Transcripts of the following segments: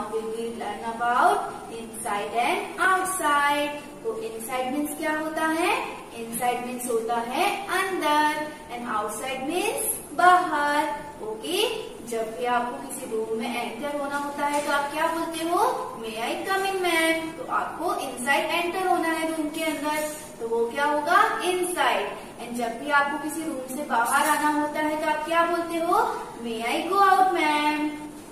we will learn about inside and outside. तो inside means क्या होता है? Inside means होता है अंदर and outside means बाहर. ओके, जब भी आपको किसी रूम में एंटर होना होता है तो आप क्या बोलते हो? May I come in ma'am. तो आपको इनसाइड एंटर होना है रूम के अंदर, तो वो क्या होगा? इनसाइड. एंड जब भी आपको किसी रूम से बाहर आना होता है तो आप क्या बोलते हो? May I go out ma'am.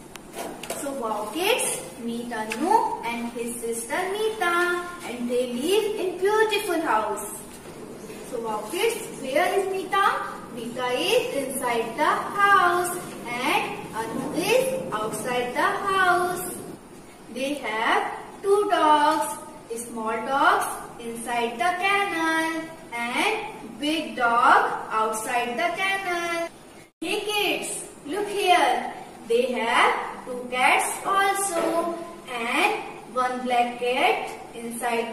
So wow kids, meet Anu and his sister Meeta, and they live in beautiful house. So wow kids, where is Meeta? Meeta is inside the house and Anu is outside the house. They have two dogs, small dogs inside the kennel and big dog outside the kennel. Hey kids, look here. They have two cats also and one black cat inside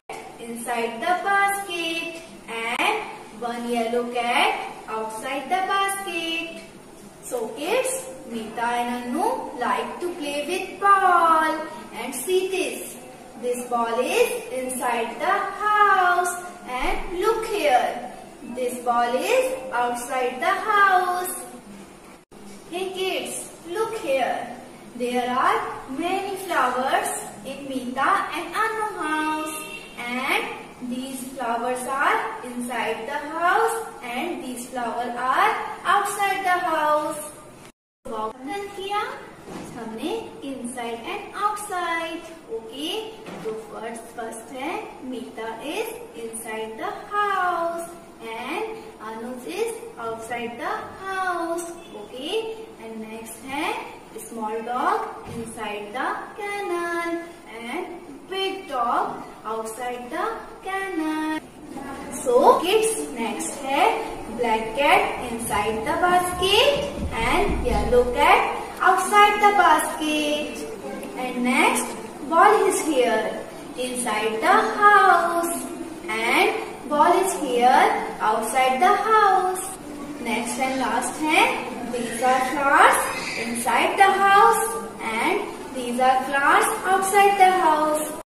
the basket and one yellow cat outside the basket. So kids, Meeta and Anu like to play with ball, and see this. This ball is inside the house, and look here. This ball is outside the house. Hey kids, look here. There are many flowers in Meeta and Anu house, and these flowers are inside the house and these flowers are outside the house. वर्णन किया हमने inside and outside. Okay, तो first है Meeta is inside the house and Anu is outside the house. Okay, and next है small dog inside the kennel and big dog outside the kennel. So kids, next है black cat inside the basket and yellow cat outside the basket. And next, ball is here inside the house and ball is here outside the house. Next and last है these are flowers inside the house and these are flowers outside the house.